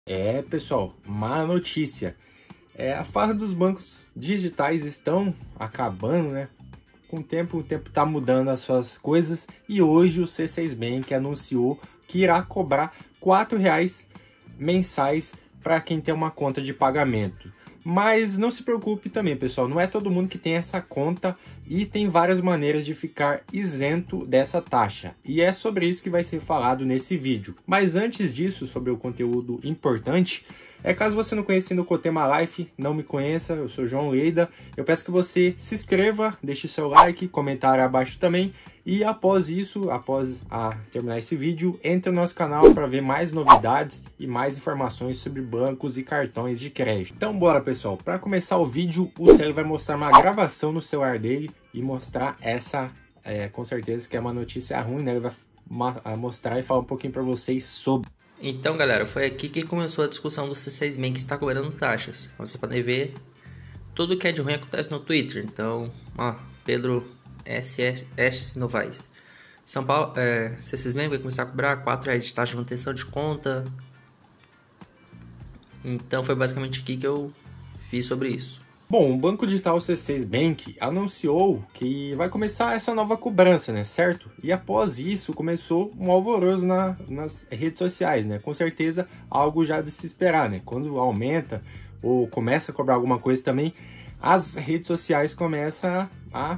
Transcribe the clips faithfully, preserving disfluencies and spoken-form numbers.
É, pessoal, má notícia. É, a farra dos bancos digitais estão acabando, né? Com o tempo, o tempo está mudando as suas coisas e hoje o C seis Bank anunciou que irá cobrar quatro reais mensais para quem tem uma conta de pagamento. Mas não se preocupe também, pessoal, não é todo mundo que tem essa conta e tem várias maneiras de ficar isento dessa taxa. E é sobre isso que vai ser falado nesse vídeo. Mas antes disso, sobre o conteúdo importante, é caso você não conheça o Cotema Life, não me conheça, eu sou João Leida, eu peço que você se inscreva, deixe seu like, comentário abaixo também, e após isso, após a terminar esse vídeo, entre no nosso canal para ver mais novidades e mais informações sobre bancos e cartões de crédito. Então bora, pessoal, para começar o vídeo, o Célio vai mostrar uma gravação no celular dele e mostrar essa, é, com certeza que é uma notícia ruim, né? Ele vai mostrar e falar um pouquinho para vocês sobre. Então, galera, foi aqui que começou a discussão do C seis Bank que está cobrando taxas. Você pode ver, tudo que é de ruim acontece no Twitter. Então, ó, Pedro S S Novaes. São Paulo, é, C seis Bank vai começar a cobrar quatro reais de taxa de manutenção de conta. Então, foi basicamente aqui que eu fiz sobre isso. Bom, o Banco Digital C seis Bank anunciou que vai começar essa nova cobrança, né, certo? E após isso começou um alvoroço na, nas redes sociais, né? Com certeza algo já de se esperar, né? Quando aumenta ou começa a cobrar alguma coisa também, as redes sociais começam a...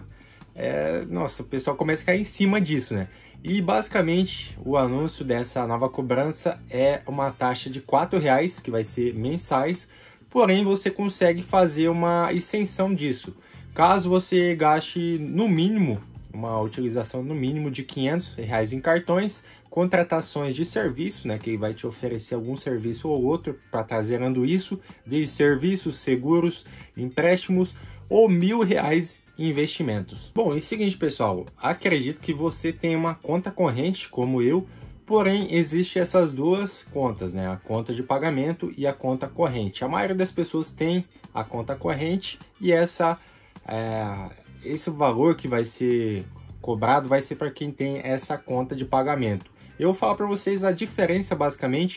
É, nossa, o pessoal começa a cair em cima disso, né? E basicamente o anúncio dessa nova cobrança é uma taxa de quatro reais, que vai ser mensais. Porém, você consegue fazer uma extensão disso. Caso você gaste no mínimo, uma utilização no mínimo de quinhentos reais em cartões, contratações de serviço, né, que vai te oferecer algum serviço ou outro para estar zerando isso, de serviços, seguros, empréstimos ou mil reais em investimentos. Bom, e seguinte, pessoal, acredito que você tem uma conta corrente como eu. Porém, existem essas duas contas, né? A conta de pagamento e a conta corrente. A maioria das pessoas tem a conta corrente e essa, é, esse valor que vai ser cobrado vai ser para quem tem essa conta de pagamento. Eu vou falar para vocês a diferença basicamente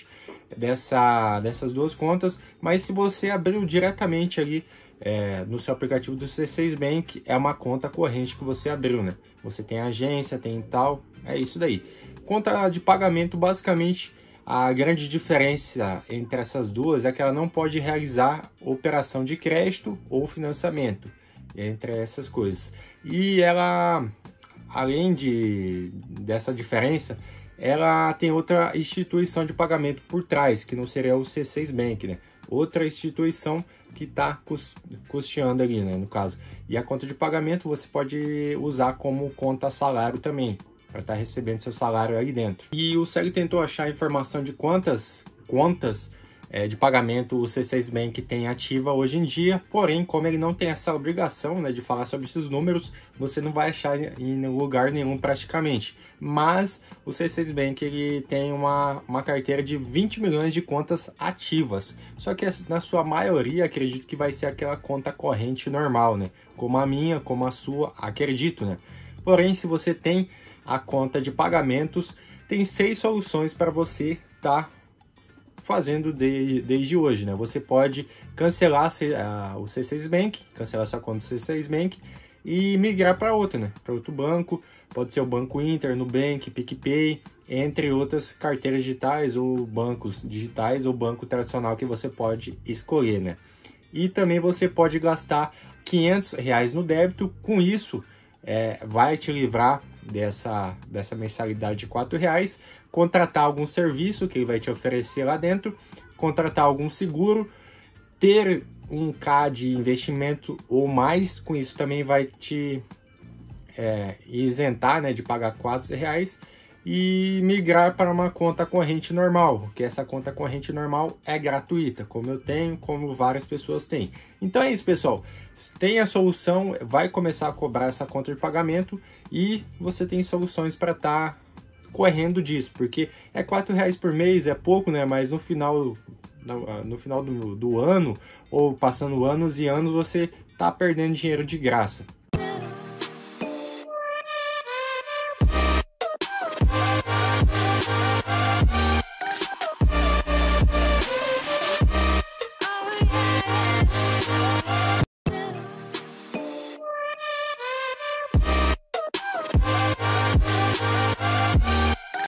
dessa, dessas duas contas, mas se você abriu diretamente ali é, no seu aplicativo do C seis Bank, é uma conta corrente que você abriu, né? Você tem agência, tem tal, é isso daí. Conta de pagamento, basicamente, a grande diferença entre essas duas é que ela não pode realizar operação de crédito ou financiamento, entre essas coisas. E ela, além de, dessa diferença, ela tem outra instituição de pagamento por trás, que não seria o C seis Bank, né? Outra instituição que está custeando ali, né, no caso. E a conta de pagamento você pode usar como conta salário também, para estar recebendo seu salário aí dentro. E o Célio tentou achar informação de quantas contas é, de pagamento o C seis Bank tem ativa hoje em dia, porém, como ele não tem essa obrigação, né, de falar sobre esses números, você não vai achar em lugar nenhum praticamente. Mas o C seis Bank ele tem uma, uma carteira de vinte milhões de contas ativas, só que na sua maioria acredito que vai ser aquela conta corrente normal, né, como a minha, como a sua, acredito, né. Porém, se você tem a conta de pagamentos, tem seis soluções para você estar tá fazendo de, desde hoje, né? Você pode cancelar a, o C seis Bank, cancelar sua conta do C seis Bank e migrar para outra, né? Para outro banco, pode ser o Banco Inter, Nubank, PicPay, entre outras carteiras digitais ou bancos digitais ou banco tradicional que você pode escolher, né? E também você pode gastar quinhentos reais no débito, com isso é, vai te livrar dessa, dessa mensalidade de quatro reais, contratar algum serviço que ele vai te oferecer lá dentro, contratar algum seguro, ter um K de investimento ou mais, com isso também vai te é, isentar, né, de pagar quatro reais e migrar para uma conta corrente normal, que essa conta corrente normal é gratuita, como eu tenho, como várias pessoas têm. Então é isso, pessoal. Tem a solução, vai começar a cobrar essa conta de pagamento e você tem soluções para estar tá correndo disso, porque é quatro reais por mês, é pouco, né? Mas no final, no final do, do ano, ou passando anos e anos, você tá perdendo dinheiro de graça.